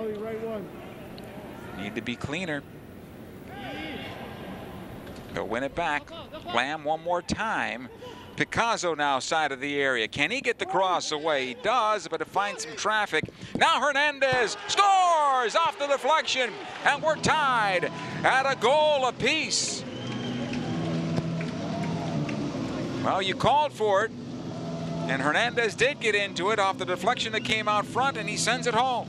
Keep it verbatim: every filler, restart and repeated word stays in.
Need to be cleaner. He'll win it back. Lamb one more time. Picasso now side of the area. Can he get the cross away? He does, but it finds some traffic. Now Hernandez scores off the deflection, and we're tied at a goal apiece. Well, you called for it, and Hernandez did get into it off the deflection that came out front, and he sends it home.